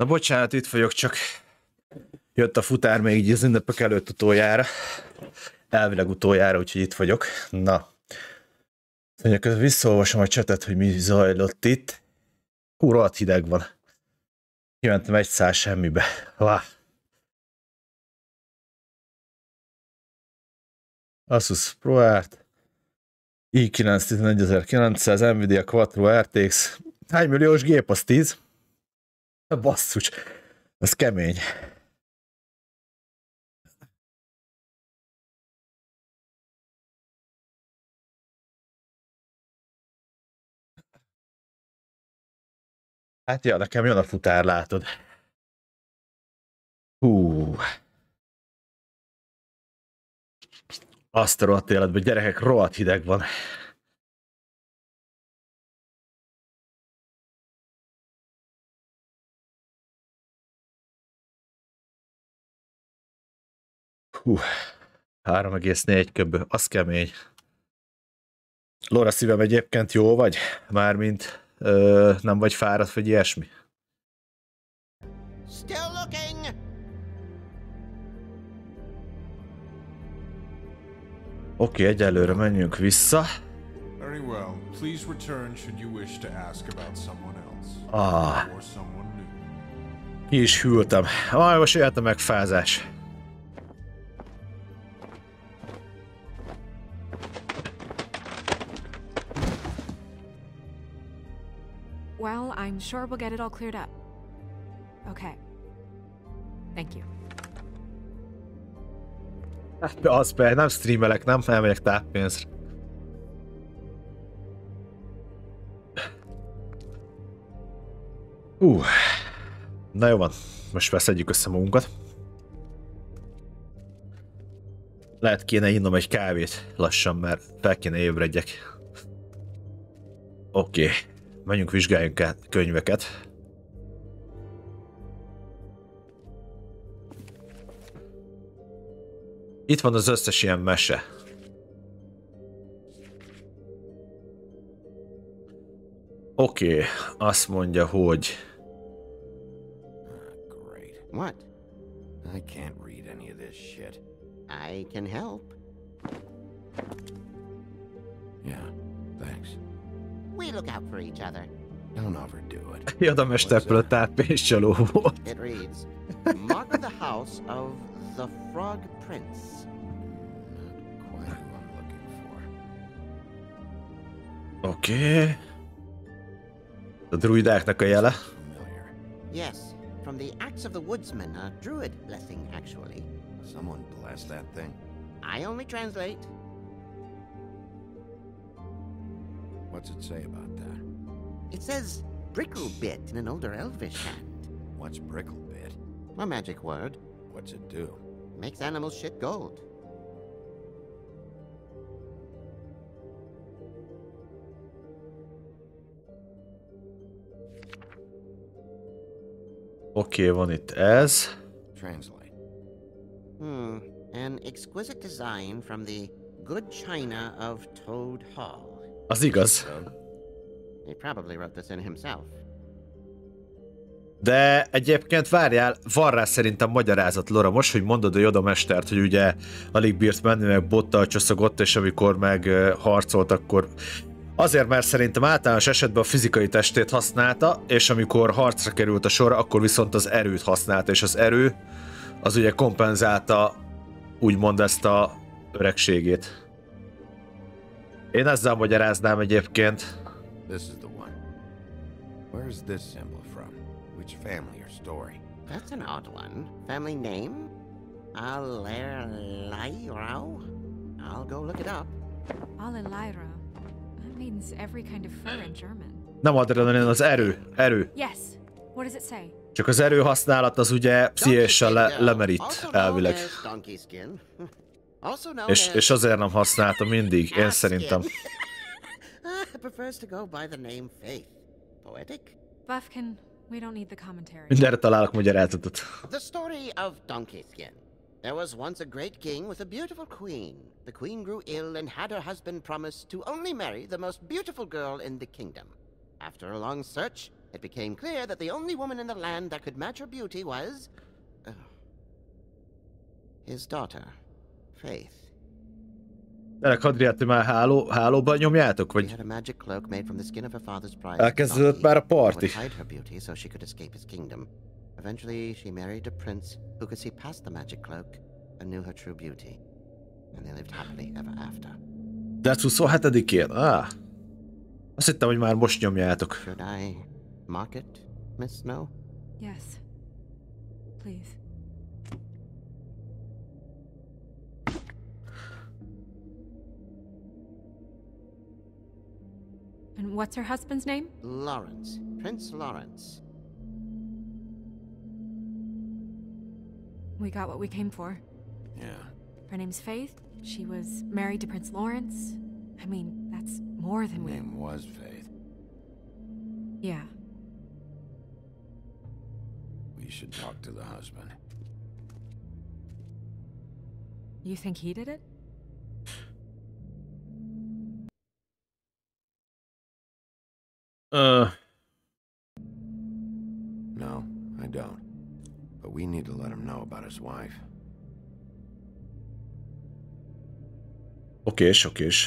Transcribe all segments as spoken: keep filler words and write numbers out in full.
Na bocsánat, itt vagyok, csak jött a futár még így az ünnepek előtt utoljára. Elvileg utoljára, úgyhogy itt vagyok. Na. Mondjuk, visszaolvasom a csetet, hogy mi zajlott itt. Hú, rohadt hideg van. Kimentem egy szál semmibe. Vá. Asus ProArt. i kilenc tizenegyezer-kilencszáz, Nvidia Quattro er té iksz. Hány milliós gép, az tíz? Basszus. Ez kemény. Hát ja, nekem jön a futár, látod. Hú. Azt a rohadt életben, gyerekek, rohadt hideg van. Hú. három egész négy köbö, az kemény. Lora, szívem, egyébként jó vagy? Mármint ö, nem vagy fáradt, vagy ilyesmi? Still looking. Oké, okay, egyelőre menjünk vissza. Very well. Please return should you wish to ask about someone else. Ah. Or someone new. Ki is hűltem. Ah, most jöhet a megfázás. Well, I'm sure we'll get it all cleared up. Okay. Thank you. Az be, nem streamelek, nem elmegyek táppénzre. Uh. Na jó van, most veszedjük össze magunkat. Lehet kéne innom egy kávét lassan, mert fel kéne ébredjek. Oké, okay. Menjünk, vizsgáljunk át könyveket. Itt van az összes ilyen mese. Oké, okay. Azt mondja, hogy... Great. What? I can't read any of this shit. I can help. Yeah, thanks. We look out for each other. Don't overdo it. Jada mesterpől a táppénzcsaló volt. It reads, Mark of the house of the Frog Prince. Not quite who I'm looking for. Oké. Okay. A druidáknak a jele. Familiar. Yes, from the Axe of the Woodsman, a druid blessing, actually. Someone bless that thing. I only translate. What's it say about that? It says Bricklebit in an older elvish hand. What's Bricklebit? A magic word. What's it do? Makes animals shit gold. Oké, okay, van itt ez. Translate. Hmm. An exquisite design from the good china of Toad Hall. Az igaz. He probably wrote this in himself. De egyébként várjál, van rá szerintem magyarázat, Lora, most, hogy mondod a Yoda mestert, hogy ugye alig bírt menni, meg bottal csoszogott, és amikor meg harcolt, akkor azért, mert szerintem általános esetben a fizikai testét használta, és amikor harcra került a sor, akkor viszont az erőt használta, és az erő az ugye kompenzálta úgymond ezt a öregségét. Én ezzel magyaráznám egyébként. This is the one. Where's this symbol from? Which family or story? That's an odd one. Family name? Allerleirau? I'll go look it up. Alelaira. That means every kind of fur in German. Nem adrenalin, az erő. Erő. Yes. What does it say? Csak az erő használat az ugye pszichésen le, lemerít elvileg. És, és azért nem használta mindig, én szerintem. Prefers to go by the name Faith. Poetic? Buffkin, we don't need the commentary. Mindenre találok magyarázatot. The story of Donkey Skin. There was once a great king with a beautiful queen. The queen grew ill and had her husband promise to only marry the most beautiful girl in the kingdom. After a long search, it became clear that the only woman in the land that could match her beauty was... Uh, his daughter, Faith. Tényleg, Hadriát, ti már háló, hálóban nyomjátok, She vagy had a magic cloak made from the skin of her father's prize. elkezdődött már a parti? Would hide her beauty so she could escape his kingdom. Eventually, she married a prince who could see past the magic cloak and knew her true beauty. And they lived happily ever after. De huszonhetedikén? Ah. Azt hittem, hogy már most nyomjátok. Should I mark it, Miss Snow? Yes. Please. And what's her husband's name? Lawrence. Prince Lawrence. We got what we came for. Yeah. Her name's Faith. She was married to Prince Lawrence. I mean, that's more Her than we... name was Faith. Yeah. We should talk to the husband. You think he did it? Uh, No, I don't. But we need to let him know about his wife. okés, okés.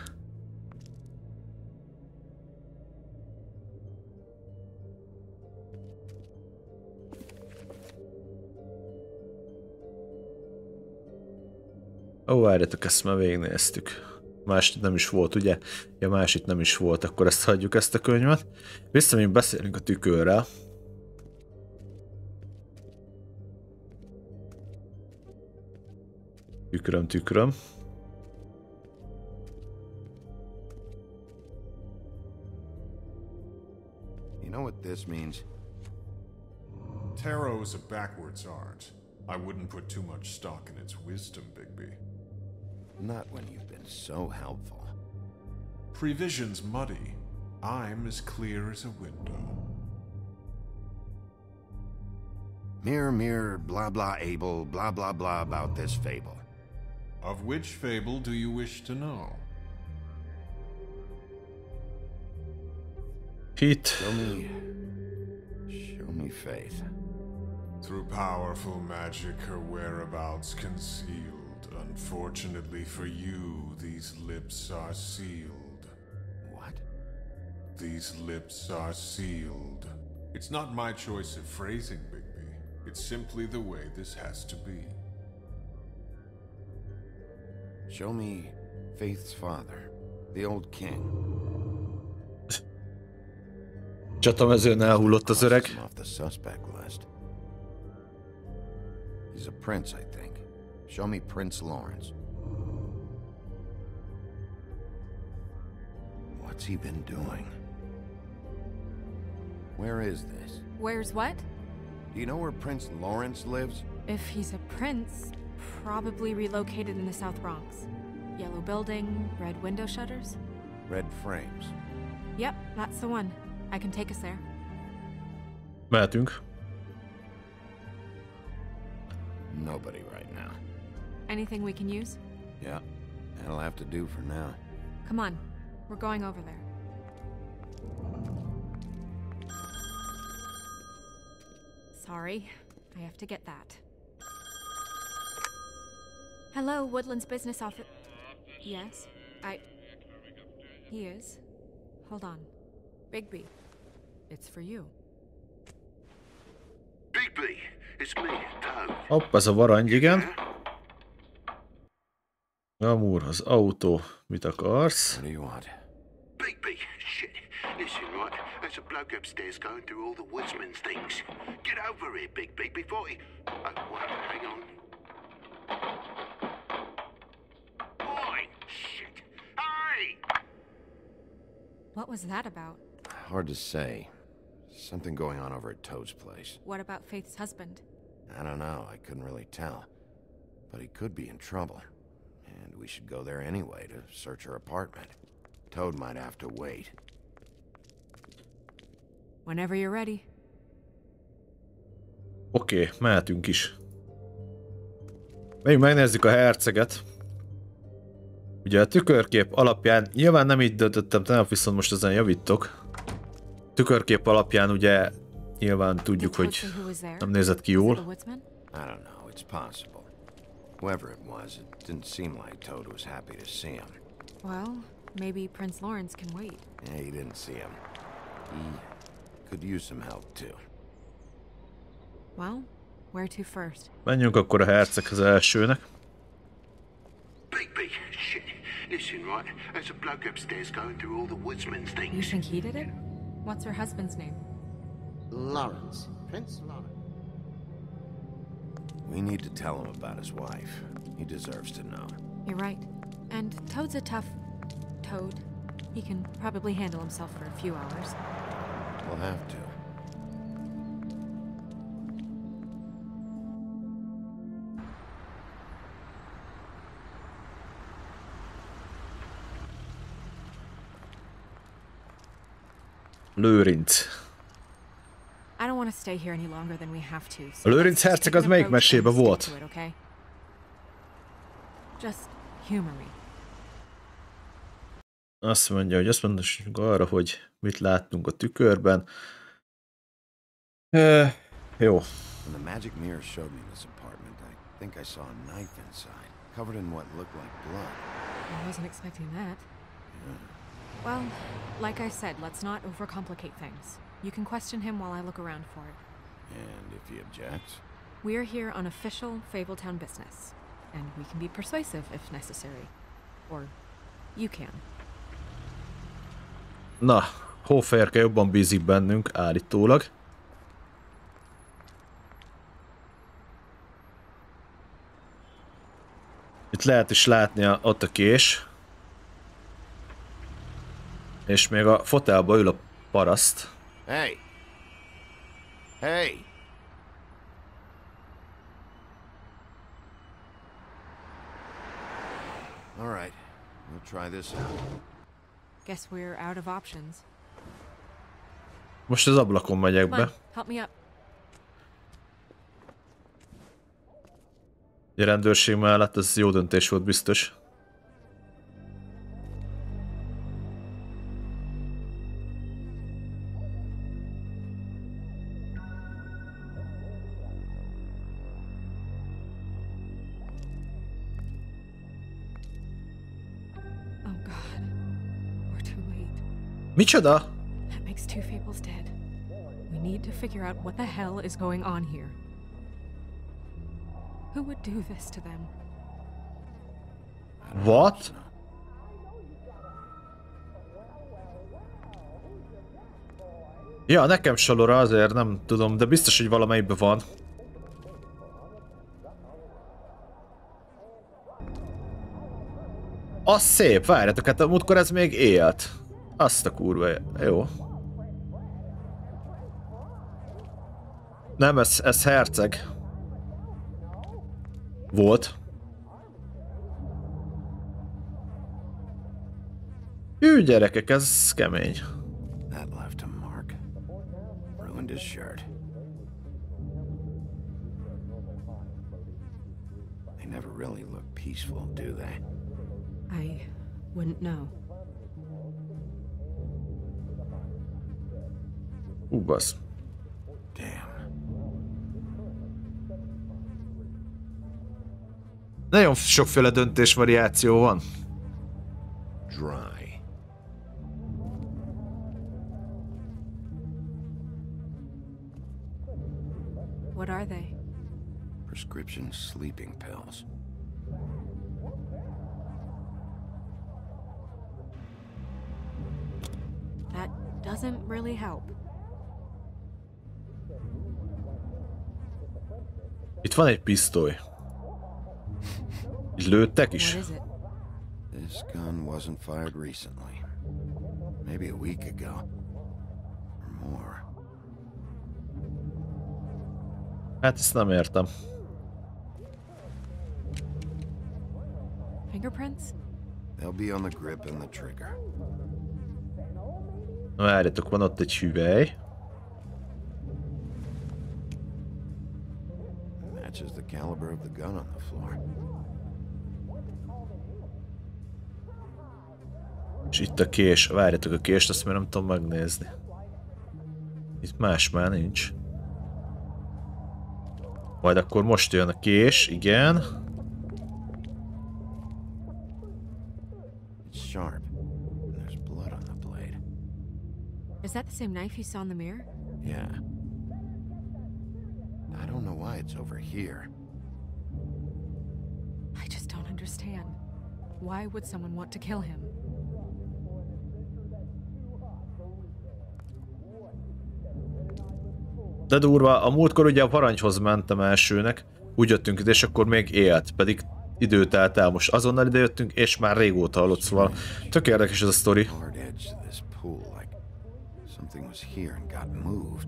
Ó, várjatok, ezt már végignéztük. Más itt nem is volt, ugye? Ja, más itt nem is volt, akkor ezt hagyjuk, ezt a könyvet. Vissza még beszélünk a tükörrel. Tükröm, tükröm. You know what this means? Tarot is a backwards art. I wouldn't put too much stock in its wisdom, Bigby. Not when you've been so helpful. Prevision's muddy. I'm as clear as a window. Mirror, mirror, blah blah able, blah blah blah about this fable. Of which fable do you wish to know? Hit. Show me... Show me Faith. Through powerful magic, her whereabouts concealed. Unfortunately for you, these lips are sealed. What? These lips are sealed. It's not my choice of phrasing, Bigby. It's simply the way this has to be. Show me Faith's father, the old king. Csatamezőn elhullott az öreg. Cross him off the suspect list. He's a prince, I think. Show me Prince Lawrence. What's he been doing? Where is this? Where's what? Do you know where Prince Lawrence lives? If he's a prince, probably relocated in the South Bronx. Yellow building, red window shutters. Red frames. Yep, that's the one. I can take us there. Mehetünk. Nobody right now. Anything we can use? Yeah, that'll have to do for now. Come on, we're going over there. Sorry, I have to get that. Hello, Woodland's business office. Yes, I... He is. Hold on. Bigby, it's for you. Bigby, it's me, Toad. Hopp, ez a varangy, igen. Gamúr, az autó. Mit akarsz? What do you want? Bigby, shit. Listen, right, there's a bloke upstairs going through all the woodsman's things. Get over here, Bigby, before he... Oh, wait, hang on. Oi, shit. Hey! What was that about? Hard to say. Something going on over at Toad's place. What about Faith's husband? I don't know, I couldn't really tell. But he could be in trouble. And we should go there anyway to search her apartment. Toad might have to wait. Whenever you're ready. Oké, okay, mehetünk is. Még megnézzük a herceget. Ugye a tükörkép alapján nyilván nem így döntöttem, tegnap viszont most ezen javítok. tükörkép alapján ugye nyilván tudjuk, hogy nem nézett ki jól. I don't know, it's possible. Whoever it was, it didn't seem like Toad was happy to see him. Well, maybe Prince Lawrence can wait. Yeah, he didn't see him. He could use some help too. Well, where to first? Menjünk akkor a herceghez elsőnek. Bigby, shit. Listen, right? There's a bloke upstairs going through all the woodsman's You things. think he did it? What's her husband's name? Lawrence. Prince Lawrence. We need to tell him about his wife. He deserves to know. You're right. And Toad's a tough... Toad. He can probably handle himself for a few hours. We'll have to. Lőrinc. I don't want to stay here any longer than we have to. A Lőrinc herceg az melyik mesébe volt? To it, okay? Just humor me. Azt mondja, hogy azt mondjuk arra, hogy mit láttunk a tükörben. Uh, jó. When the magic mirror showed me this apartment, I think I saw a knife inside, covered in what looked like blood. I wasn't expecting that. Well, like I said, let's not overcomplicate things. You can question him while I look around for it. And if he objects? We're here on official Fabletown business, and we can be persuasive if necessary. Or you can. Na, Hófehérke jobban bízik bennünk, állítólag. Itt lehet is látni a, ott a kés. És még a fotelba ül a paraszt. Hey! Hey! All right, we'll try this out. Guess we're out of options. Most az ablakon megyek Come on, be. help me up. A rendőrség mellett ez jó döntés volt biztos. Oh God, we're too late. Micsoda? That makes two Fables dead. We need to figure out what the hell is going on here. Who would do this to them? What? Ja, nekem salora azért nem tudom, de biztos, hogy valamelyikben van. Az szép, várjatok, hát a múltkor ez még élt. Azt a kurva, jó. Nem, ez, ez herceg. Volt. Hű, gyerekek, ez kemény. That left a mark. Ruined his shirt. They never really look peaceful, do they? I wouldn't know. Hú, basz. Damn. Nagyon sokféle döntés variáció van. Dry. What are they? Prescription sleeping pills. That doesn't really help. Itt van egy pisztoly. Így lőttek What is? is it? This gun wasn't fired recently. Maybe a week ago. Or more. Hát ezt nem értem. Fingerprints? They'll be on the grip and the trigger. Na, várjatok, van ott egy hüvely. Matches the caliber of the gun on the floor. És itt a kés. Várjatok, a kést, azt már nem tudom megnézni. Itt más már nincs. Majd akkor most jön a kés, igen. It's sharp. There's blood on the blade. Is that the same knife you saw in the mirror? Yeah. I don't know why it's over here. I just don't understand. Why would someone want to kill him? De durva, a múltkor ugye a Parancshoz mentem elsőnek, úgy jöttünk ide, és akkor még élt, pedig idő telt el, most azonnal idejöttünk, és már régóta halott, szóval tök érdekes ez a sztori. Hard edge to this pool, like something was here and got moved.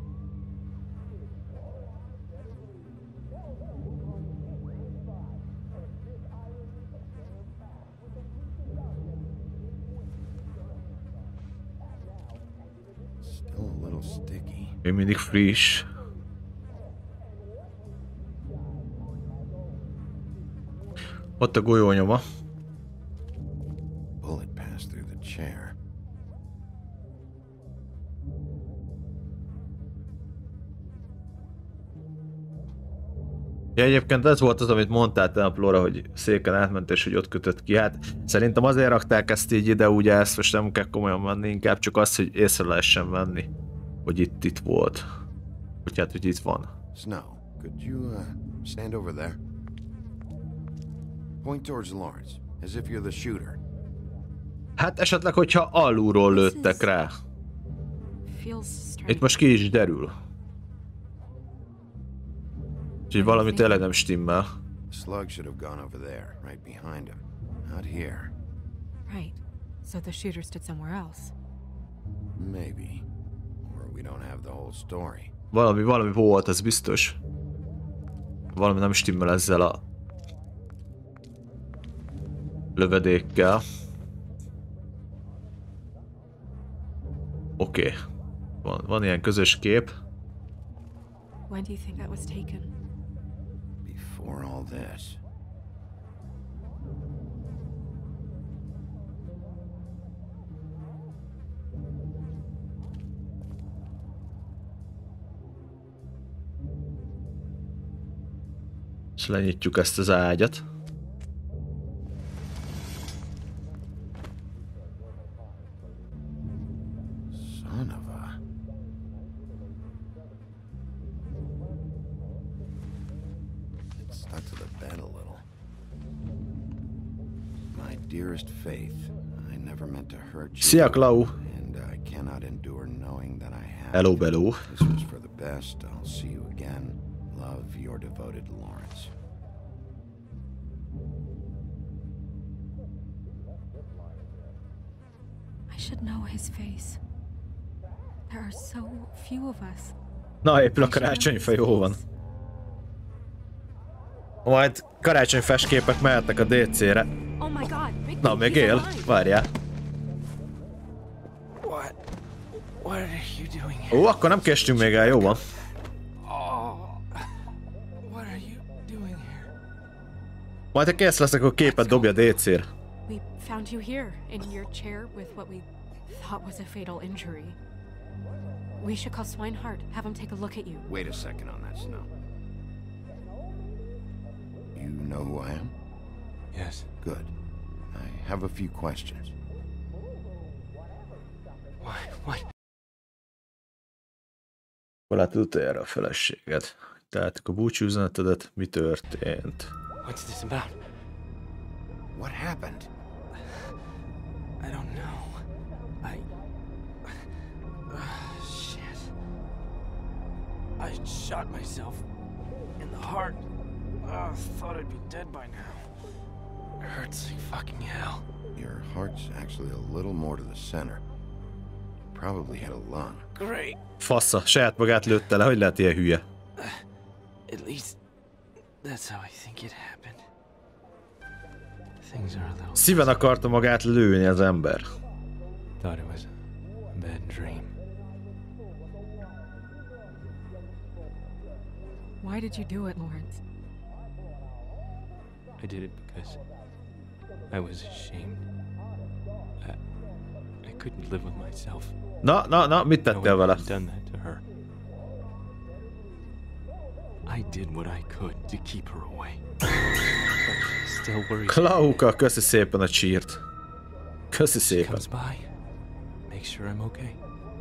Still a little sticky. Még mindig friss. Ott a golyónyoma. Bullet passed through the chair. Ja, egyébként ez volt az, amit mondtál te, Flora, hogy széken átment és hogy ott kötött ki. Hát szerintem azért rakták ezt így ide, ugye ezt most nem kell komolyan venni, inkább csak az, hogy észre lehessen venni, hogy itt itt volt. Úgy hát, hogy itt van. Snow, could you uh, stand over there? Point towards Lawrence, as if you're the shooter. Hát esetleg, hogyha alulról lőttek rá. Feels strange. Itt most ki is derül. Úgyhogy valami tényleg nem stimmel. The slug should have gone over there, right behind him. Not here. Right. So the shooter stood somewhere else. Maybe. Or we don't have the whole story. Valami, valami volt, ez biztos. Valami nem stimmel ezzel a lövedékkel. Oké. Okay. Van, van ilyen közös kép. When do you think that was taken? Before all this. És lenyitjuk ezt az ágyat. Son of a... It stuck to the bed a little. My dearest Faith, I never meant to hurt you. Szia, Klau! And I cannot endure knowing that I have. Hello, Bello. This was for the best. I'll see you again. Love, your devoted Lawrence. I should know his face. There are so few of us. Na, épül a karácsonyfa, jó van. Majd karácsonyfás képek mehetnek a dé cére. Oh my God, Big Na, még él. Várjál. What? What are you doing here? Ó, akkor nem kestünk még el, jó van. Oh, what are you doing here? Majd ha kész leszek, akkor képet dobja dé cére. We found you here, in your chair with what we thought was a fatal injury. We should call Swinehart, have him take a look at you. Wait a second on that, Snow. You know who I am? Yes. Good. I have a few questions. Why? What? Hol látod utoljára a feleséged? Tehát a búcsúüzenetedet, mi történt? What's this about? What happened? I don't know. I... Uh, shit. I shot myself in the heart. Uh, thought I'd be dead by now. It hurts like fucking hell. Your heart's actually a little more to the center. You probably hit a lung. Great. Fassa, saját magát lőtte le, hogy lehet ilyen hülye? At least that's how I think it happened. Things are a little... Szíven akarta magát lőni az ember. Thought it was a bad dream. Why did you do it, Lawrence? I did it because I was ashamed. I, I couldn't live with myself. Na, na, na, mit tettél vele? Done that to her. I did what I could to keep her away. But she still worries. Klauka, köszi szépen a csírt. Köszi She szépen. comes by, make sure I'm okay.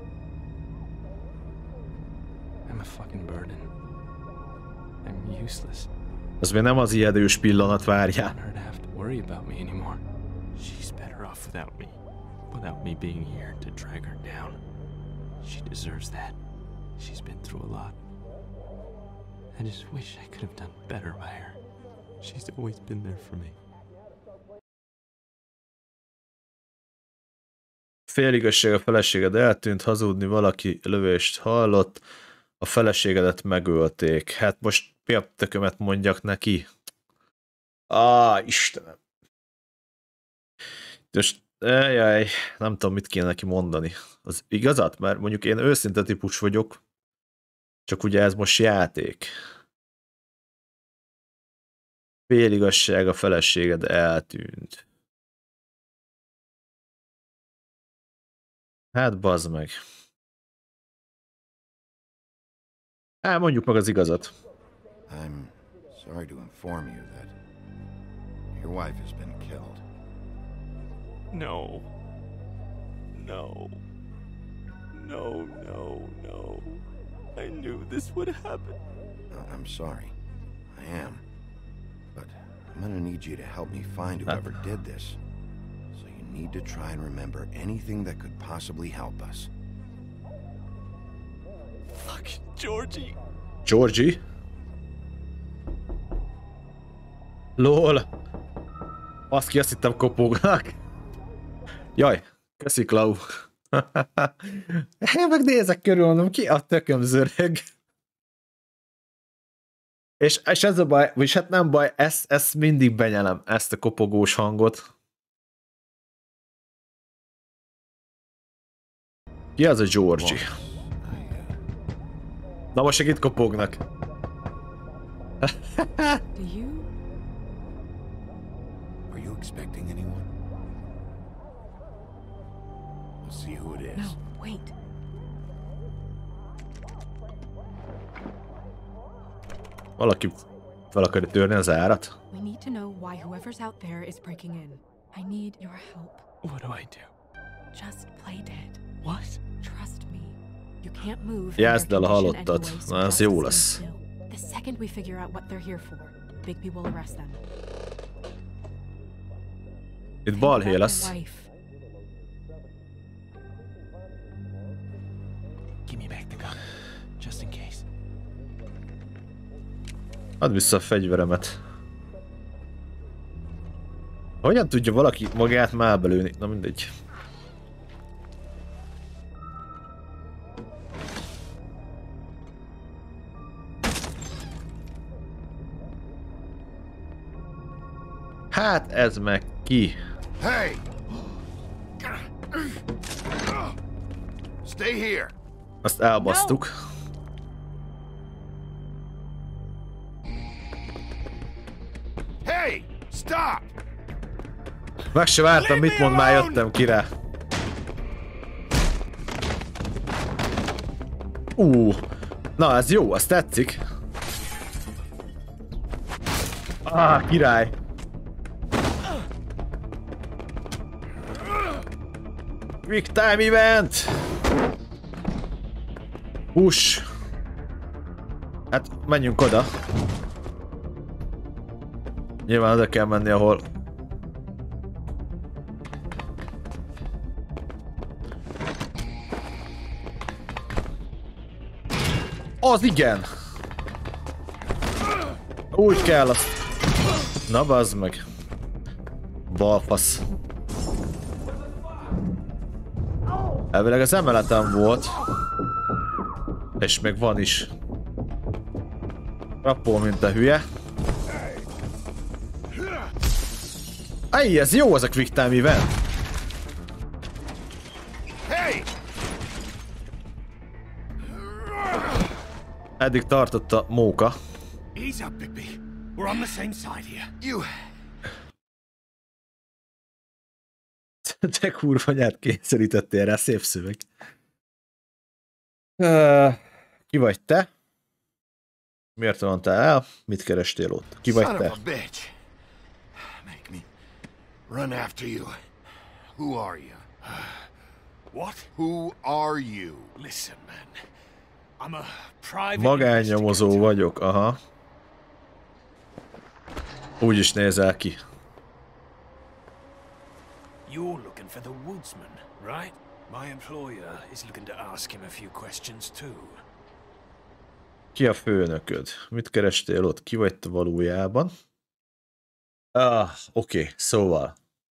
I'm a fucking burden. I'm useless. Az még nem az ijedős pillanat, várjál. I don't want her to have to worry about me anymore. She's better off without me. Without me being here to drag her down. She deserves that. She's been through a lot. I just wish I could have done better by her. She's always been there for me. Féligazság, a feleséged eltűnt, hazudni, valaki lövést hallott, a feleségedet megölték. Hát most mi a tökömet mondjak neki? Á, Istenem. Most, jaj, nem tudom, mit kéne neki mondani. Az igazat? Mert mondjuk én őszinte típus vagyok, csak ugye ez most játék. Féligazság, a feleséged eltűnt. Hát bazd meg. Hát mondjuk meg az igazat. I'm sorry to inform you that your wife has been killed. No. No. No, no, no. I knew this would happen. Uh, I'm sorry. I am. But I'm gonna need you to help me find whoever did this. So you need to try and remember anything that could possibly help us. Fucking Georgie. Georgie? Lol. Azt ki, azt hittem kopognak. Jaj, köszi Klau. Én meg nézek körül, mondom, ki a tököm zörög. És, és ez a baj, vagyis hát nem baj, ezt, ezt mindig benyelem, ezt a kopogós hangot. Ki az a Georgie? Na most itt kopognak. Do you? Are you expecting anyone? We'll see who it is. No, wait. Valaki fel akarja törni az árat? We need to know why whoever's out there is breaking in. I need your help. What do I do? Just play dead. What? Trust me. You can't move. Játszd el a halottat. Na, ez jó lesz. The second we figure out what they're here for, Bigby will arrest them. Itt balhé lesz. Give me back the gun, just in case. Add vissza a fegyveremet. Hogyan tudja valaki magát mába lőni? Na mindegy. Hát ez meg ki? Hey! Stay here. Azt elbasztuk. Hey! Stop! Meg se vártam, mit mond, már jöttem ki rá. Ú, na ez jó, az tetszik. Ah, király. Quick time event! Push! Hát menjünk oda. Nyilván oda kell menni, ahol... Az igen! Úgy kell azt... Na bazd meg. Balfasz. Elvileg az emeleten volt. És még van is. Rappol, mint a hülye. Ej, ez jó az a quick time event. Eddig tartott a móka. Ease up, Bigby. We're on the same side here. You... Te kurva nyát kényszerítettél rá, szép szöveg. Uh, ki vagy te? Miért rontál el? Mit kerestél ott? Ki vagy Son te? of a bitch. Make me run after you. Who are you? What? Who are you? Listen, man. I'm a private Magánnyomozó investigator. vagyok, aha. Úgy is nézel ki. You're looking for the woodsman, right? My employer is looking to ask him a few questions too. Ki a főnököd? Mit kerestél ott? Ki vagy te valójában? Ah, oké, okay. Szóval.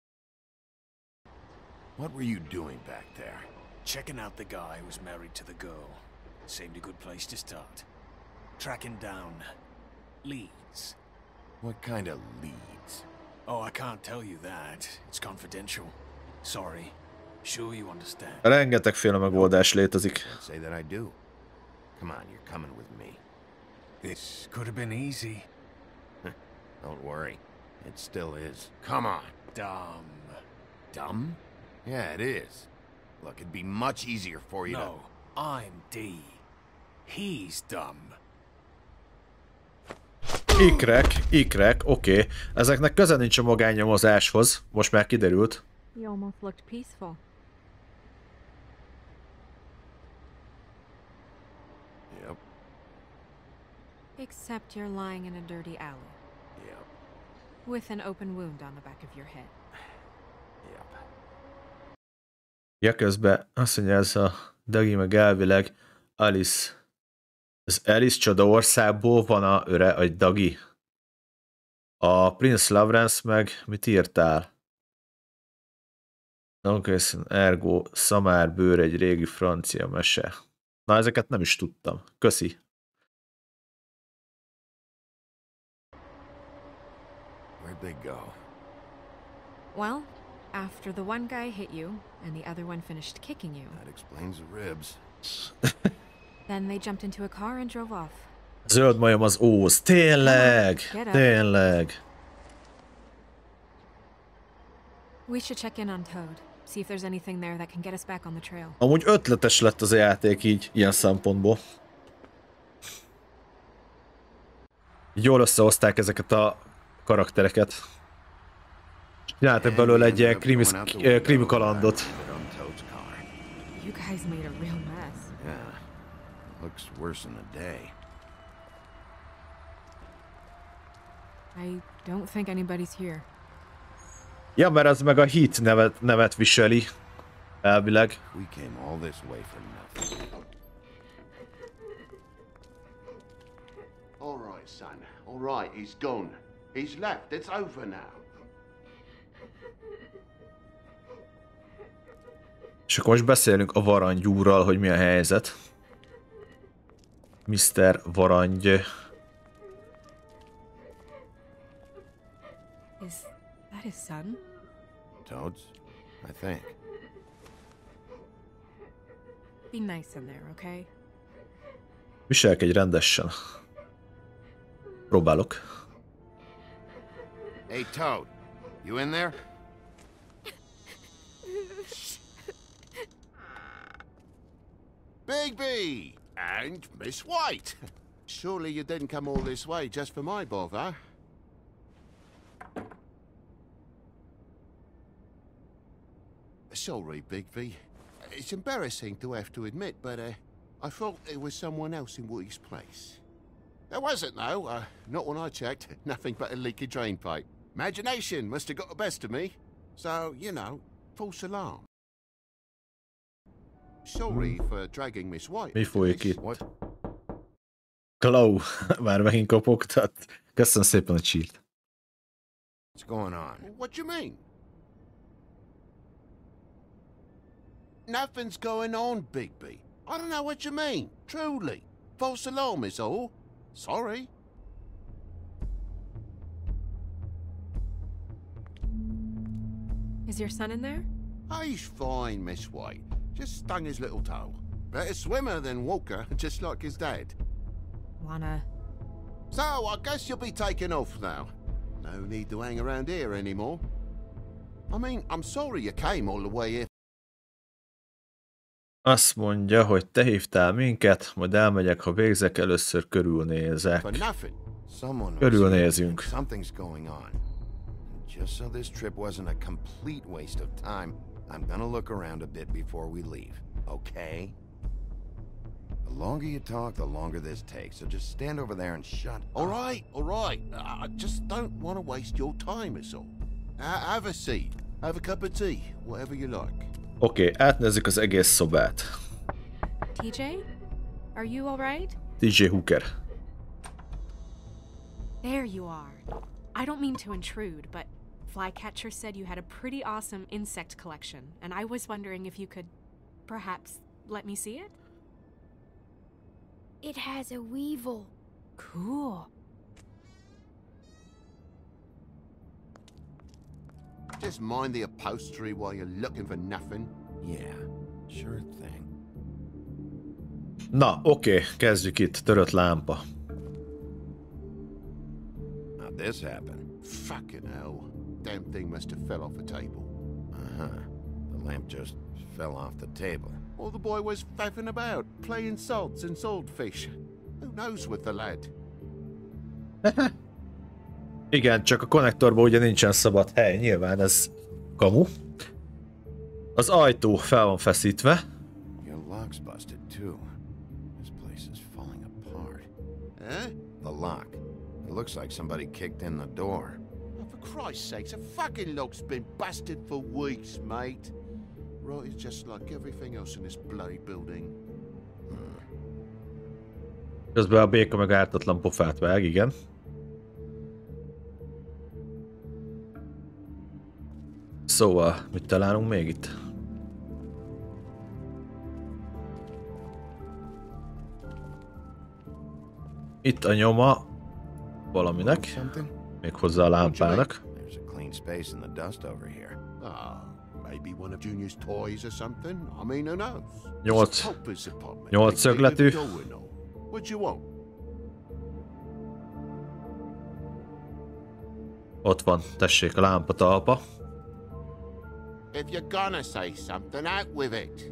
What were you doing back there? Checking out the guy who was married to the girl. Seemed a good place to start. Tracking down leads. What kind of leads? Oh, I can't tell you that. It's confidential. Sorry. Sure you understand. Rengetegféle megoldás létezik. I'd say that I do. Come on, you're coming with me. This could have been easy. Don't worry. It still is. Come on. Dumb. Dumb? Yeah, it is. Look, it'd be much easier for you No, I'm D. He's dumb. Ikrek, ikrek, oké. Okay. Ezeknek köze nincs a magánnyomozáshoz. Most már kiderült. You almost looked peaceful. to... Yep, Except you're lying in a dirty alley. yep, With an open wound on the back of your head. yep. Ja, közben azt mondja, ez a Dagi meg elvileg Alice. Az Alice Csodaországból van a öre, a Dagi. A Prince Lawrence meg mit írtál? Donkelson, ergo, szamárbőr, egy régi francia mese. Na, ezeket nem is tudtam. Köszi. Where'd they go? Well, after the one guy hit you, and the other one finished kicking you, That explains the ribs. then they jumped into a car and drove off. Zöld majom az óz. Tényleg! Get up. Tényleg! We should check in on Toad. See if there's anything there that can get us back on the trail. Amúgy ötletes lett az a játék így, ilyen szempontból. Jól összehozták ezeket a karaktereket. Csináltak belőle egy ilyen krimi, krimi kalandot. You guys made a real mess. Yeah, looks worse than a day. I don't think anybody's here. Ja, mert ez meg a Heat nevet, nevet viseli. Elvileg. We came all this way for nothing. All right, son. All right, he's gone. He's left. It's over now. És akkor most beszélünk a Varangyúrral, hogy mi a helyzet. miszter Varangy. Is that his son? Toads? I think. Be nice in there, okay? Viselkedj rendesen. Próbálok. Hey, Toad. You in there? Bigby! And Miss White! Surely you didn't come all this way just for my bother? Sorry, Bigby. It's embarrassing to have to admit, but uh, I thought there was someone else in Woody's place. There wasn't, though. Uh, not when I checked. Nothing but a leaky drain pipe. Imagination must have got the best of me. So, you know, false alarm. Sorry for dragging Miss White. Mi folyik itt? What? Klau, már megint kopogtat. Köszönöm szépen a cheat. What's going on? What do you mean? Nothing's going on, Bigby. I don't know what you mean. Truly. False alarm is all. Sorry. Is your son in there? He's fine, Miss White. Just stung his little toe. Better swimmer than Walker, just like his dad. Wanna... So, I guess you'll be taking off now. No need to hang around here anymore. I mean, I'm sorry you came all the way here. Azt mondja, hogy te hívtál minket, majd elmegyek, ha végzek, először körülnézek. For nothing. Someone was Körülnézünk. here. Something's going on. Just so this trip wasn't a complete waste of time, I'm gonna look around a bit before we leave, okay? The longer you talk, the longer this takes, so just stand over there and shut All up. right, all right. I just don't want to waste your time, is all. Ha- have a seat. Have a cup of tea. Whatever you like. Oké, okay, átnézzük az egész szobát. T J? Are you alright? T J Hooker. There you are. I don't mean to intrude, but Flycatcher said you had a pretty awesome insect collection, and I was wondering if you could perhaps let me see it? It has a weevil. Cool. Just mind the upholstery while you're looking for nothing. Yeah, sure thing. Na, oké, okay, kezdjük itt. Törött lámpa. How'd this happen? Fucking hell. Damn thing must have fell off the table. Uh-huh. The lamp just fell off the table. Or the boy was faffing about, playing salts and saltfish. Who knows with the lad? Igen, csak a konnektorban ugye nincsen szabad hely, nyilván ez kamu. Az ajtó fel van feszítve. Your lock's busted too. This place is falling apart. Eh? The lock. It looks like somebody kicked in the door. Oh, for Christ's sakes, a fucking lock's been busted for weeks, mate. Right, it's just like everything else in this bloody building. Közben a béka meg ártatlan pofát vág, igen. Szóval, mit találunk még itt? Itt a nyoma valaminek, még hozzá a lámpának. There's a clean space in the dust over here. Ah, maybe one of Junior's toys or something. I mean, who knows? Nyolc, It's a pauper's apartment. nyolc Big szögletű. door and all. What do you want? Ott van, tessék a lámpa talpa. If you're gonna say something, out with it.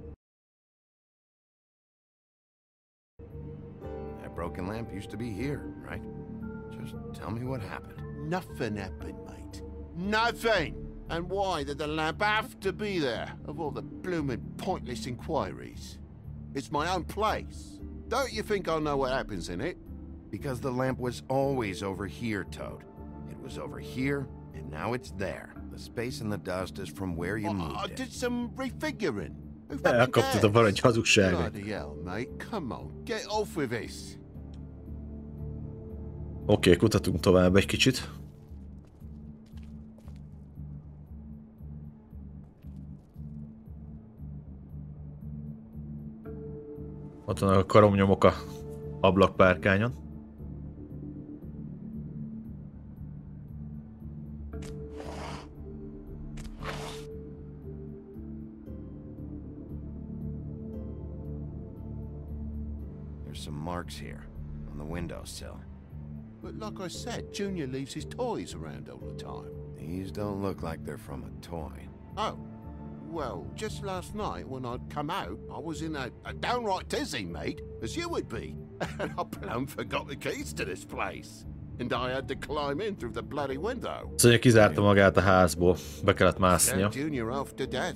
That broken lamp used to be here, right? Just tell me what happened. Nothing happened, mate. Nothing! And why did the lamp have to be there, of all the blooming pointless inquiries? It's my own place. Don't you think I'll know what happens in it? Because the lamp was always over here, Toad. It was over here, and now it's there. The space in the dust is from where you I, moved I it. did some refiguring. Who Elkaptad fucking a varangy cares? hazugságát. Bloody hell, mate. Come on, get off with this. Oké, okay, kutatunk tovább egy kicsit. Ott vannak a karomnyomok a ablakpárkányon. There's some marks here on the windowsill. But like I said, Junior leaves his toys around all the time. These don't look like they're from a toy. Oh, well, just last night when I'd come out, I was in a, a downright tizzy, mate, as you would be. And I plumb forgot the keys to this place. And I had to climb in through the bloody window. Szóval kizárta magát a házból, be kellett másznia. Scared Junior off to death.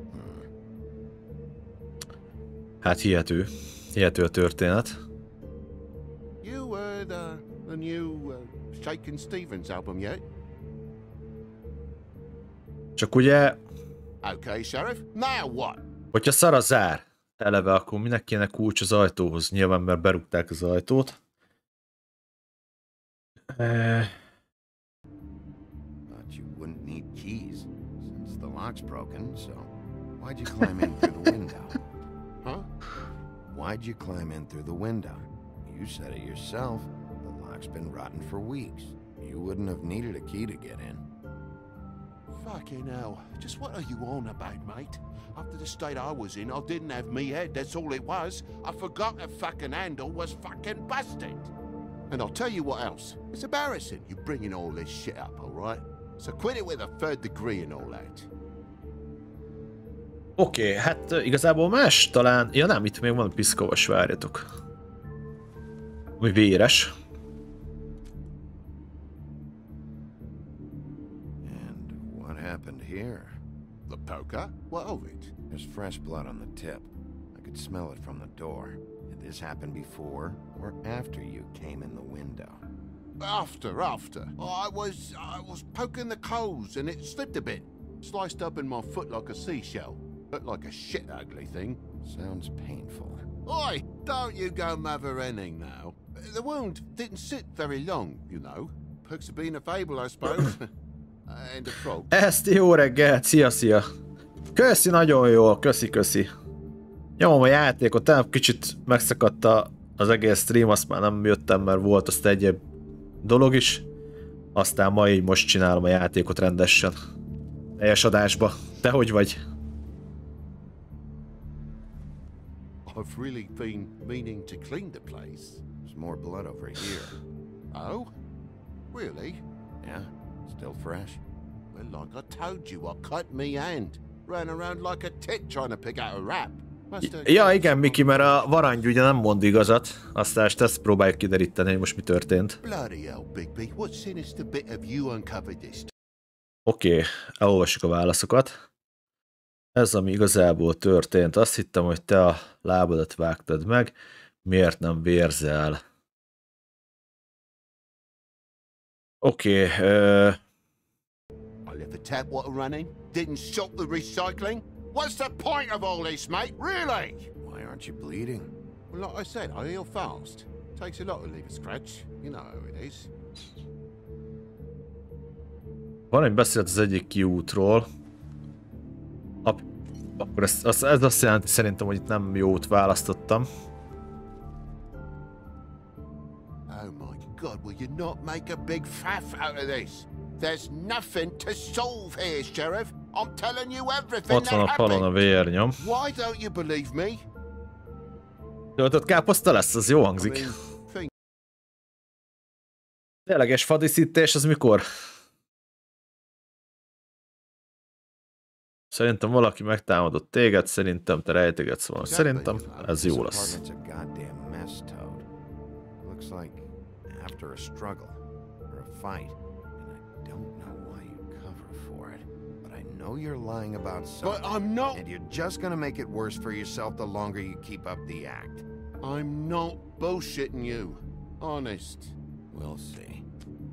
Hát hihető. Hihető a történet. You heard uh, the new uh, Shakin' Stevens album yet? Csak ugye, Okay, Sheriff. Now what? hogyha szar a zár eleve, akkor minek kéne kulcs az ajtóhoz? Nyilván, mert berúgták az ajtót. Eh, But you wouldn't need keys, since the lock's broken, so why'd you climb in through the window? Huh? Why'd you climb in through the window? You said it yourself. The lock's been rotten for weeks. You wouldn't have needed a key to get in. Fucking hell. Just what are you on about, mate? After the state I was in, I didn't have me head, that's all it was. I forgot the fucking handle was fucking busted. And I'll tell you what else. It's embarrassing you bringing all this shit up, all right? So quit it with a third degree and all that. Oké, okay, hát igazából más talán... Ja nem, itt még van piszkovas, várjatok. Ami véres. And what happened here? The poker? What of it? There's fresh blood on the tip. I could smell it from the door. Did this happen before or after you came in the window? After, after. I was, I was poking the coals and it slipped a bit. Sliced up in my foot like a seashell. Looked like a shit ugly thing. Sounds painful. Oi, don't you go mother-henning now. The wound didn't sit very long, you know. Perks have been a fable, I suppose. And a frog. Ezt jó reggelt, szia, szia. Köszi, nagyon jó, köszi, köszi. Nyomom a játékot, nem kicsit megszakadt az egész stream, azt már nem jöttem, mert volt azt egyéb dolog is. Aztán ma így most csinálom a játékot rendesen. Teljes adásba. Te hogy vagy? I've really been meaning to clean the place. There's more blood over here. Oh? Really? Yeah, still fresh. Well, like I told you, I cut me hand. Ran around like a tit trying to pick out a rap. Ja, igen, Miki, mert a varangy ugye nem mond igazat. Aztán ezt próbáljuk kideríteni, hogy most mi történt. Oké, okay, elolvassuk a válaszokat. Ez, ami igazából történt. Azt hittem, hogy te a lábadat vágtad meg. Miért nem vérzel? Oké. Okay, uh... I left the tap water running. Didn't stop the recycling. What's the point of all this, mate? Really? Why aren't you bleeding? Well, like I said, I heal fast. Takes a lot to leave a scratch. You know how it is. Van egy beszélt az egyik kiútról. Ap akkor ez, az, ez azt jelenti szerintem, hogy itt nem jó út választottam. Oh my God, will you not make a big faff out of this? There's nothing to solve here, Sheriff. I'm telling you everything Ott van a falon a vérnyom. Why don't you believe me? Töltött káposzta lesz, az jó hangzik. Tényleges fadíszítés, az mikor? Szerintem valaki megtámadott téged, szerintem te rejtegetsz volna. Szerintem ez jó lesz. I know you're lying about something, but I'm not. And you're just gonna make it worse for yourself the longer you keep up the act. I'm not bullshitting you. Honest. We'll see.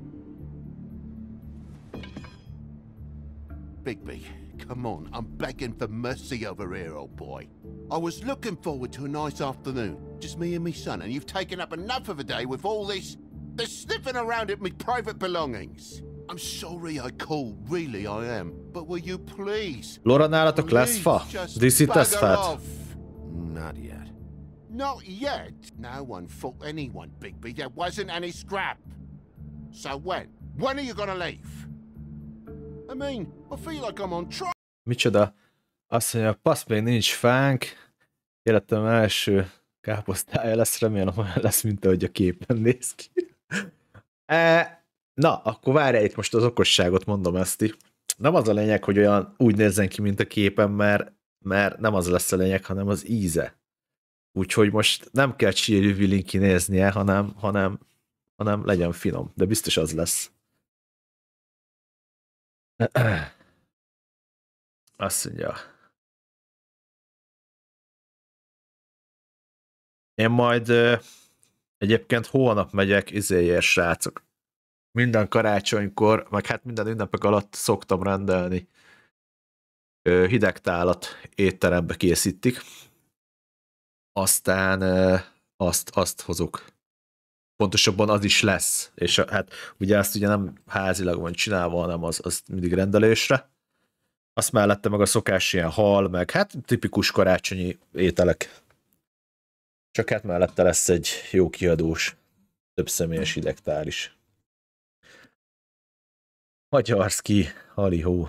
Bigby, come on. I'm begging for mercy over here, old boy. I was looking forward to a nice afternoon. Just me and me son, and you've taken up enough of a day with all this... this sniffing around at me private belongings. I'm sorry I called, really I am. But will you please? Laura, nálatok lesz fa? Díszítesz fát? Not yet. Not yet? No one fought anyone, Bigby. There wasn't any scrap. So when? When are you gonna leave? I mean, I feel like I'm on trial. Micsoda? Azt mondja, passz, még nincs fánk. Életem első káposztája lesz, remélem olyan lesz, mint ahogy a képen néz ki. e Na, akkor várjál, itt most az okosságot mondom ezt. Nem az a lényeg, hogy olyan úgy nézzen ki, mint a képen, mert, mert nem az lesz a lényeg, hanem az íze. Úgyhogy most nem kell csírjüvilin kinéznie, hanem, hanem, hanem legyen finom. De biztos az lesz. Azt mondja. Én majd egyébként holnap megyek izéért, srácok. Minden karácsonykor, meg hát minden ünnepek alatt szoktam rendelni hidegtálat, étterembe készítik. Aztán azt, azt hozok. Pontosabban az is lesz. És hát ugye ezt ugye nem házilag van csinálva, hanem az, az mindig rendelésre. Azt mellette meg a szokás ilyen hal, meg hát tipikus karácsonyi ételek. Csak hát mellette lesz egy jó kiadós, több személyes hidegtál is. Magyarszki, halihó.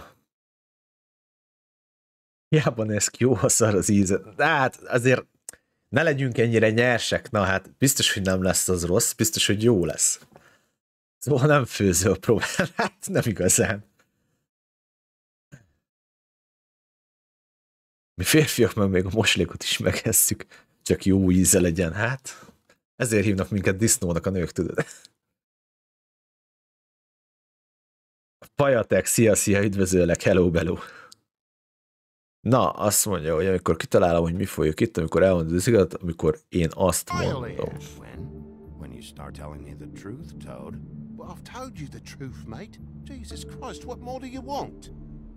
Hiába néz ki, jó a szar az íze. De hát azért ne legyünk ennyire nyersek. Na hát biztos, hogy nem lesz az rossz, biztos, hogy jó lesz. Szóval nem főző a próbál. Hát nem igazán. Mi férfiak meg még a moslékot is megesszük, csak jó íze legyen. Hát, ezért hívnak minket disznónak a nők, tudod. Pajatek, szia, szia, üdvözöllek, hello, bello. Na, azt mondja, hogy amikor kitalálom, hogy mi folyik itt, amikor elmondod az igazat, amikor én azt mondom. When? When you start telling me the truth, Toad. Well, I've told you the truth, mate. Jesus Christ, what more do you want?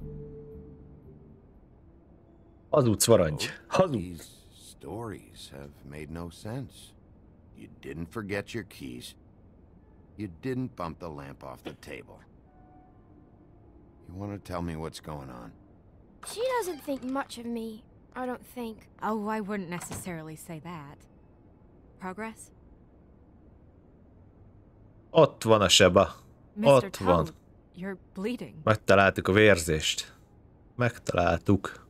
Hazudsz, varangy. Hazudsz. These stories have made no sense. You didn't forget your keys. You didn't bump the lamp off the table. You want to tell me what's going on? She doesn't think much of me, I don't think. Oh, I wouldn't necessarily say that. Progress? Ott van a seba. mister Ott van. Toad, you're bleeding. Megtaláltuk a vérzést. Megtaláltuk.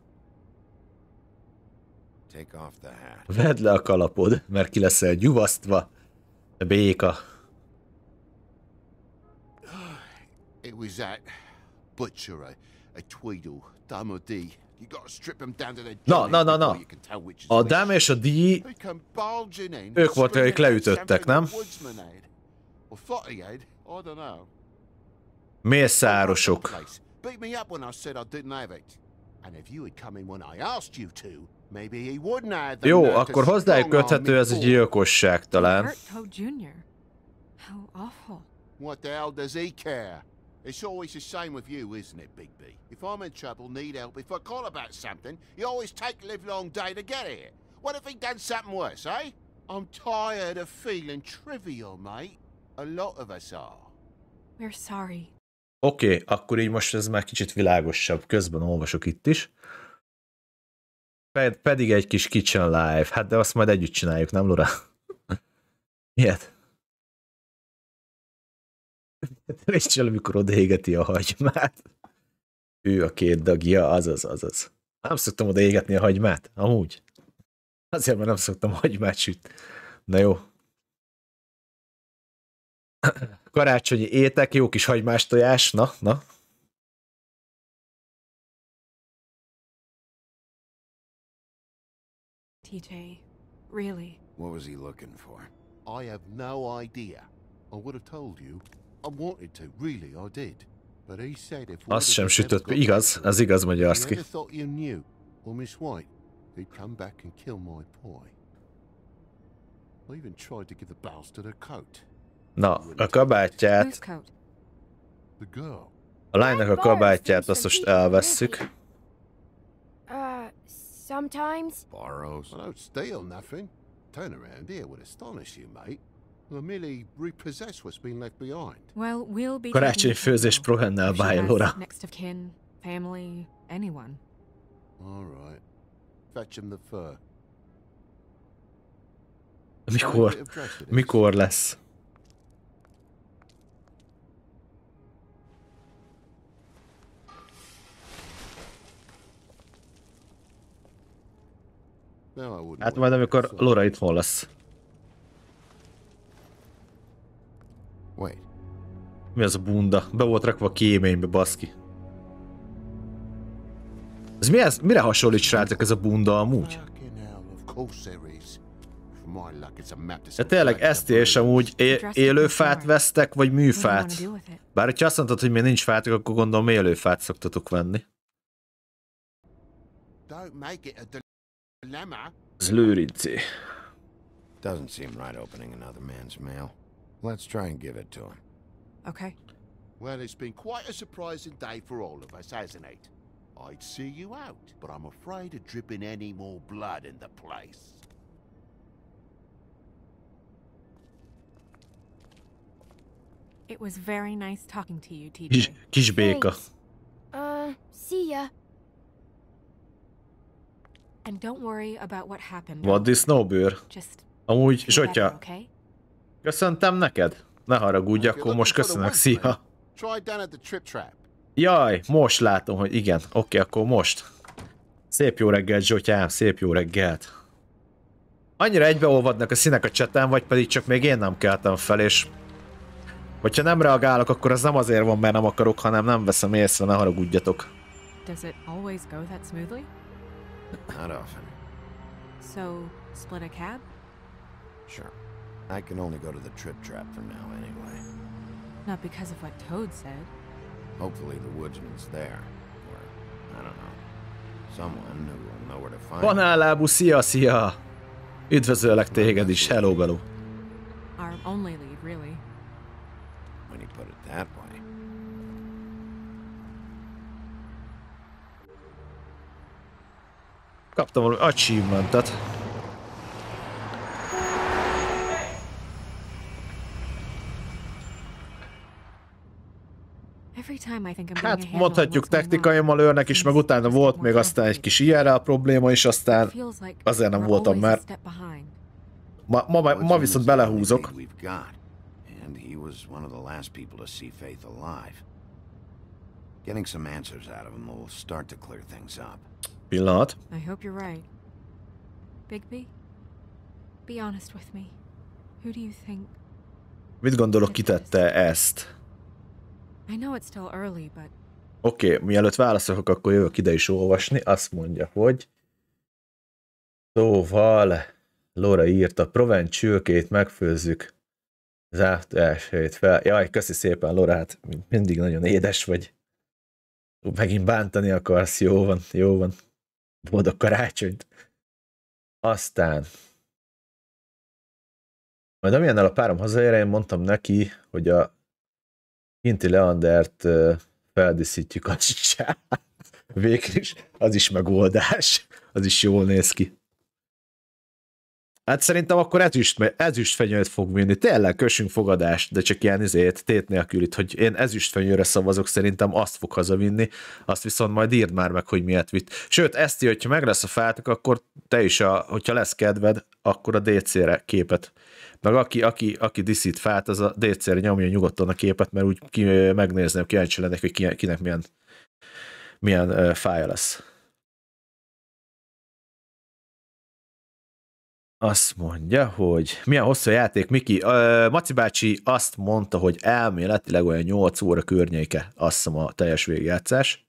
Take off the hat. Vedd le a kalapod, mert ki leszel gyuvasztva. A béka. It was that butcher, a, a Tweedle, Dum or D. You gotta strip them down to their Na, na, na, na. before you can tell which is A which. Dám és a D They come bulging in, ők voltak, akik screaming leütöttek, something nem? the woodsman had. Or Flotty had, I don't know. Mészárosok. Beat me up when I said I didn't have it. And if you had come in when I asked you to, maybe he wouldn't have the Jó, nerve to akkor hozzájuk strong-arm köthető me ez egy before. gyilkosság talán. Hurt Toad Junior How awful. What the hell does he care? It's always the same with you, isn't it, Big B? If I'm in trouble, need help, if I call about something, you always take a livelong day to get here. What if he done something worse, eh? I'm tired of feeling trivial, mate. A lot of us are. We're sorry. Oké, okay, akkor így most ez már kicsit világosabb. Közben olvasok itt is. Ped pedig egy kis kitchen live. Hát de azt majd együtt csináljuk, nem, Laura? Miért? Rachel, amikor odaégeti a hagymát. Ő a két dagja, azaz, azaz. Nem szoktam odaégetni a hagymát, amúgy. Azért, mert nem szoktam hagymát sütni. Na jó. Karácsonyi étek, jó kis hagymás tojás, na, na. T J, really? What was he looking for? I have no idea. I would have told you. I wanted to, really, I did. But he said if Azt sem sütött, igaz, ez igaz, Magyarszki. I never thought you knew, or Miss White, he'd come back and kill my boy. I even tried to give the bastard a coat. Na, a kabátját, Whose coat? The girl. a lánynak a kabátját azt most elvesszük. Uh, sometimes. Borrows? I don't steal nothing. Turn around here would astonish you, mate. I merely repossess what's been left behind. Well, we'll be Karácsonyi főzés Prohennel báj, Laura. next of kin, family, anyone. All right. Fetch him the fur. Mikor? Mikor lesz? Hát majd amikor Laura itthon lesz. Wait. Mi az a bunda? Be volt rakva a kéménybe, baszki. Ez mi ez? Mire hasonlít, srácok, ez a bunda amúgy? De tényleg ezt és amúgy é élő fát vesztek, vagy műfát? Bár hogyha azt mondtad, hogy még nincs fátok, akkor gondolom élő fát szoktatok venni. Ez lőrincé. Doesn't seem right opening another man's mail. Let's try and give it to him. Okay. Well, it's been quite a surprising day for all of us, hasn't it? I'd see you out, but I'm afraid of dripping any more blood in the place. It was very nice talking to you, T J. Kis, kis béka. Thanks. Uh, see ya. And don't worry about what happened. Vaddisznóbőr. Just Amúgy, feel better, Zsotya, okay? köszöntem neked? Ne haragudj, akkor most köszönök, szia. Try down at the Trip Trap. Jaj, most látom, hogy igen. Oké, akkor most. Szép jó reggelt, Zsotyám, szép jó reggelt. Annyira egybeolvadnak a színek a cseten, vagy pedig csak még én nem keltem fel, és hogyha nem reagálok, akkor az nem azért van, mert nem akarok, hanem nem veszem észre, ne haragudjatok. Does it always go that smoothly? Not often. So, split a cab? Sure. I can only go to the Trip Trap for now anyway. Not because of what Toad said. Hopefully the woodsman's there. Or, I don't know. Someone who will know where to find Panállábú, szia, szia! Üdvözöllek téged is, hello, bello. Our only lead, really. When you put it that way. Kaptam valami achievementet. Hát mondhatjuk technikai malőrnek is, meg utána volt még aztán egy kis i er el probléma is, aztán azért nem voltam már. Ma, ma, ma viszont belehúzok. And he was one of the last people to see Faith alive. Getting some answers out of him will start to clear things up. Pillanat. I hope you're right. Bigby, be honest with me. Who do you think? Mit gondolok, kitette ezt? I know it's still early, but Oké, okay, mielőtt válaszolok, akkor jövök ide is olvasni. Azt mondja, hogy szóval Laura írta, Provence csülkét megfőzzük. Zárt elsőjét fel. Jaj, köszi szépen, Laura, hát mindig nagyon édes vagy. Megint bántani akarsz, jó van, jó van. Boldog karácsonyt. Aztán majd amilyennel a párom hazaére, én mondtam neki, hogy a Kinti Leandert feldíszítjük a csá. Végül is, az is megoldás. Az is jól néz ki. Hát szerintem akkor ezüst, ezüstfenyőt fog vinni. Tényleg, kössünk fogadást, de csak ilyen izét, tét nélkül itt, hogy én ezüstfenyőre szavazok, szerintem azt fog hazavinni, azt viszont majd írd már meg, hogy miért vitt. Sőt, ezt, hogyha meg lesz a fátok, akkor te is, a, hogyha lesz kedved, akkor a dé cére képet. Meg aki, aki, aki diszít fát, az a dé cére nyomja nyugodtan a képet, mert úgy ki, megnézném, kíváncsi lennék, hogy ki, kinek milyen, milyen uh, fája lesz. Azt mondja, hogy milyen hosszú a játék, Miki. Uh, Maci bácsi azt mondta, hogy elméletileg olyan nyolc óra környéke, azt hiszem a teljes végigjátszás.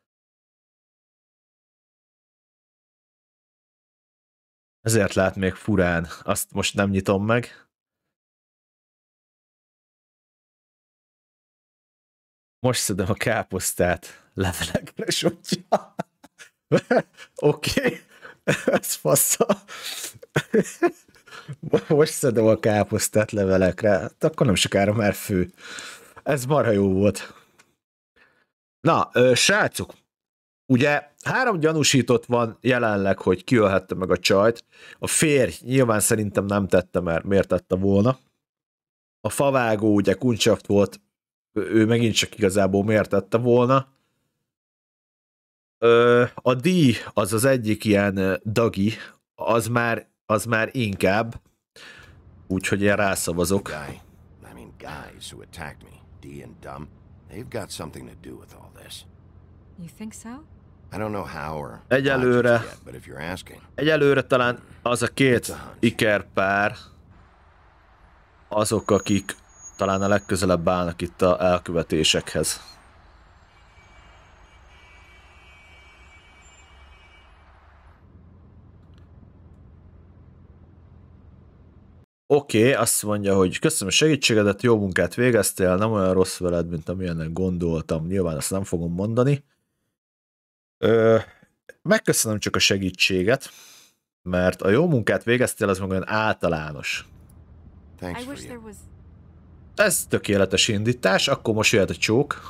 Ezért lát még furán, azt most nem nyitom meg. Most szedem a káposztát levelekre, sotya. Oké, okay. Ez fassa. Most szedem a káposztát levelekre, hát akkor nem sokára már fő. Ez marha jó volt. Na, srácok, ugye három gyanúsított van jelenleg, hogy kiölhette meg a csajt. A férj nyilván szerintem nem tette, mert miért tette volna. A favágó ugye Kuncshaft volt, ő megint csak igazából miért tette volna. A D az az egyik ilyen dagi, az már, az már inkább, úgyhogy én rászavazok. Guy, I mean guys who attacked me, D and Dumb, they've got something to do with all this. You think so? I don't know how or Egyelőre, yet, but if you're asking. Egyelőre talán az a két ikerpár azok, akik talán a legközelebb állnak itt a elkövetésekhez. Oké, okay, azt mondja, hogy köszönöm a segítségedet, jó munkát végeztél, nem olyan rossz veled, mint amilyennek gondoltam. Nyilván azt nem fogom mondani. Ö, megköszönöm csak a segítséget, mert a jó munkát végeztél, az meg olyan általános. Ez tökéletes indítás, akkor most jöhet a csók.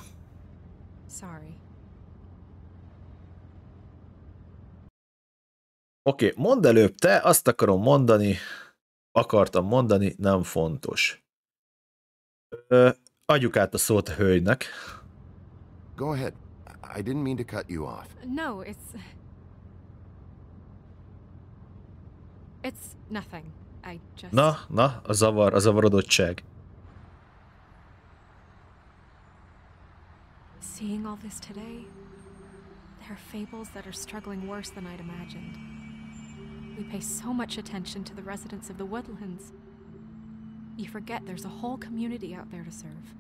Oké, okay, mondd előbb te, azt akarom mondani, akartam mondani, nem fontos. Ö, adjuk át a szót a hölgynek. Go ahead. I didn't mean to cut you off. No, it's... It's nothing. I just... Na, na, a zavar, a zavarodottság. Seeing all this today, there are fables that are struggling worse than I'd imagined. We pay so much attention to the residents of the woodlands. You forget there's a whole community out there to serve.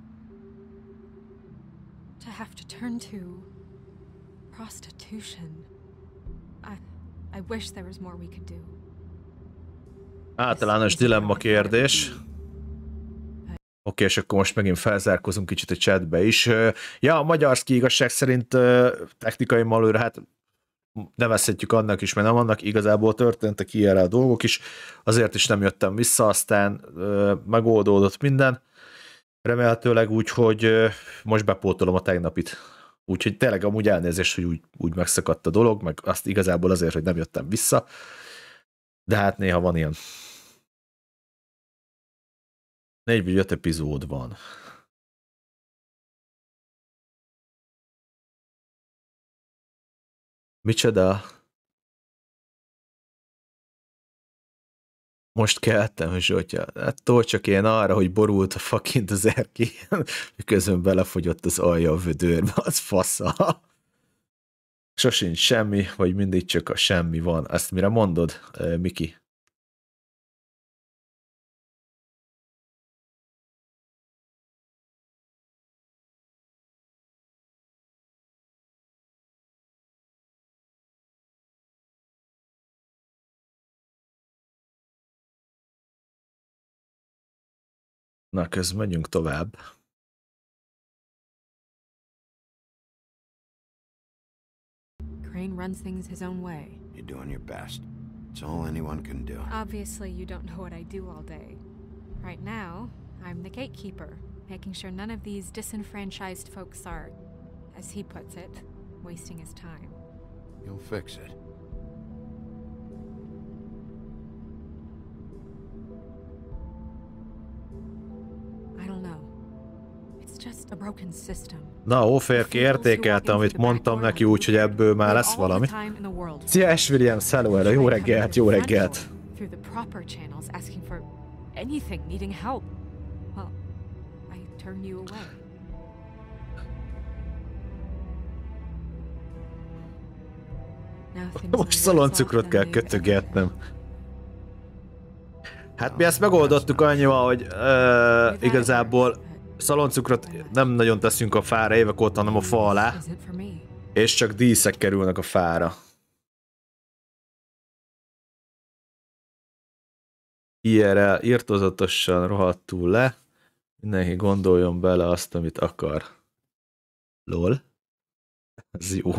To have to turn to prostitution. I, I wish there was more we could do. Általános dilemma kérdés. Oké, okay, és akkor most megint felzárkozunk kicsit a chatbe is. Ja, a Magyarszki igazság szerint technikai malőr, hát nevezhetjük annak is, mert nem annak, igazából történtek ilyen a dolgok is, azért is nem jöttem vissza, aztán megoldódott minden, remélhetőleg úgy, hogy most bepótolom a tegnapit. Úgyhogy tényleg amúgy elnézést, hogy úgy, úgy megszakadt a dolog, meg azt igazából azért, hogy nem jöttem vissza, de hát néha van ilyen. Négy vagy öt epizód van. Micsoda? Most kellettem, Zsotya. Attól csak én arra, hogy borult a fakint az erkélyen, miközben belefogyott az alja a vödörbe, az fasza. Sosincs semmi, vagy mindig csak a semmi van. Ezt mire mondod, Miki? Na, közben megyünk tovább. Crane runs things his own way. You're doing your best. It's all anyone can do. Obviously, you don't know what I do all day. Right now, I'm the gatekeeper, making sure none of these disenfranchised folks are, as he puts it, wasting his time. You'll fix it. I don't know. It's just a broken system. Na, Óférki értékelte, amit mondtam neki, úgyhogy ebből már lesz valami. Szia, Ash Williams, hello, hello, jó reggelt, jó reggelt. Through the proper channels asking for anything, needing help. Well, I turn you away. Most szaloncukrot kell kötögetnem. Hát mi ezt megoldottuk annyival, hogy uh, igazából szaloncukrot nem nagyon teszünk a fára évek óta, hanem a fa alá, és csak díszek kerülnek a fára. i er el irtózatosan rohadtul le, mindenki gondoljon bele azt, amit akar. Lol. Ez jó.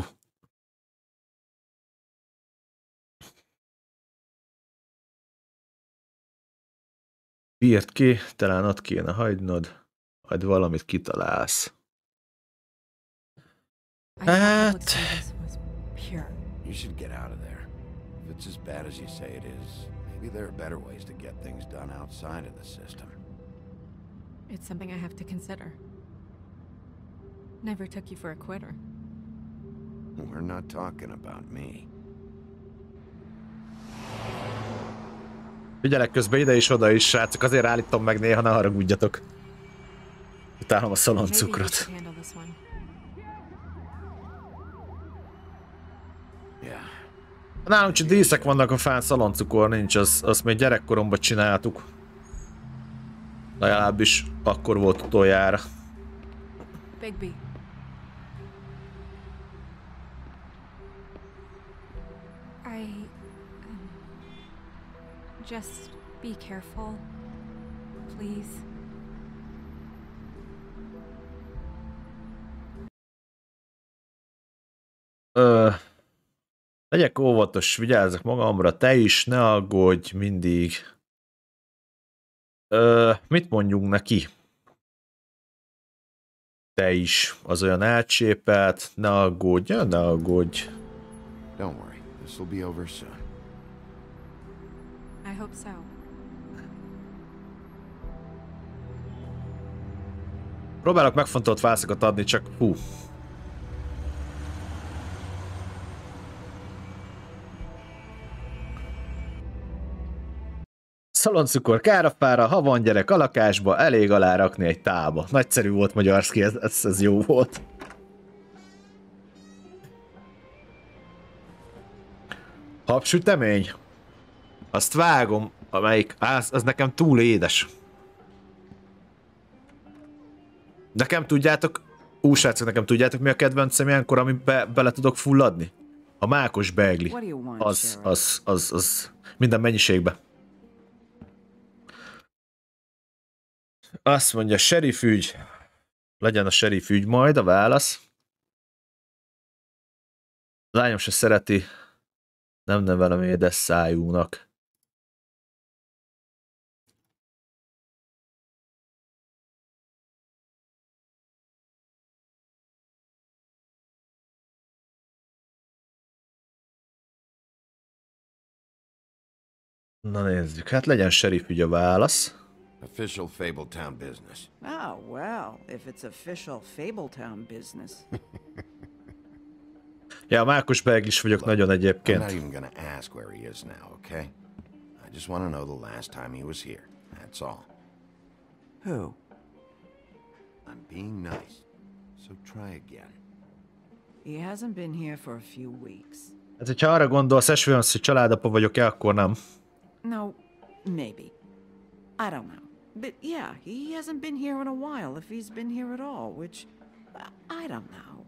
Írd ki, talán ott kéne hagynod, majd valamit kitalálsz. Hát... You should get out of there. If it's as bad as you say it is, maybe there are better ways to get things done outside of the system. It's something I have to consider. Never took you for a quitter. We're not talking about me. Figyelek közben ide is, oda is, srácok, azért állítom meg néha, ne haragudjatok. Utálom a szaloncukrot. Nálunk csak díszek vannak a fán, szaloncukor nincs, az, azt még gyerekkoromban csináltuk. Legalábbis akkor volt utoljára. Bigby. I... Um, just be careful, please. Ö, legyek óvatos, vigyázzak magamra, te is, ne aggódj mindig. Ö, mit mondjunk neki? Te is, az olyan elcsépelt, ne aggódj, ne aggódj. Don't worry, this will be over soon. I hope so. Próbálok megfontolt válaszokat adni, csak hú. Szaloncukor kárafára, ha van gyerek a lakásba, elég alá rakni egy tálba. Nagyszerű volt, Magyarszki, ez, ez, ez jó volt. Habsütemény. Azt vágom, amelyik, az, az nekem túl édes. Nekem tudjátok, ú, srácok, nekem tudjátok mi a kedvencem ilyenkor, amiben bele tudok fulladni? A mákos beigli. Az, az, az, az minden mennyiségben. Azt mondja, sheriff ügy. Legyen a sheriff ügy majd, a válasz. A lányom se szereti. Nem nevelem édes szájúnak. Na nézzük, hát legyen sheriff ügy a válasz. Official Fabletown business. Oh, well, if it's official Fabletown business. Ja, a mákos beiglis vagyok nagyon egyébként. I'm not even gonna ask where he is now, okay? I just want to know the last time he was here. That's all. Who? I'm being nice, so try again. He hasn't been here for a few weeks. Hát, hogyha arra gondolsz, Ashwell, hogy családapa vagyok-e, akkor nem. No, maybe. I don't know. But yeah, he hasn't been here in a while, if he's been here at all, which I don't know.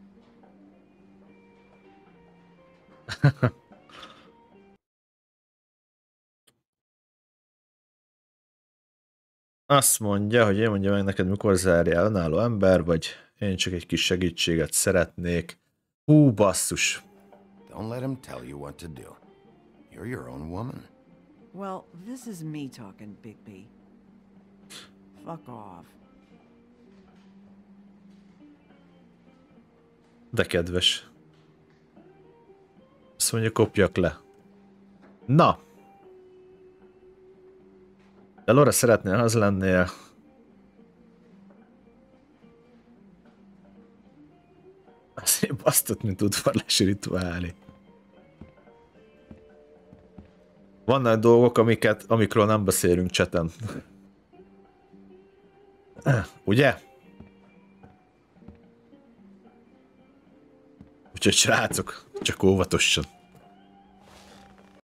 Azt mondja, hogy én mondja meg neked, mikor zárjál, önálló ember vagy, én csak egy kis segítséget szeretnék. Hú, basszus. Don't let him tell you what to do. You're your own woman. Well, this is me talking, Bigby. Fuck off. De kedves. Azt mondja, kopjak le. Na. De Laura szeretnél, az lennél. Azért basztott, mint udvarlási rituálé. Vannak dolgok, amiket, amikről nem beszélünk chaten. Ugye? Úgyhogy srácok, csak óvatosan.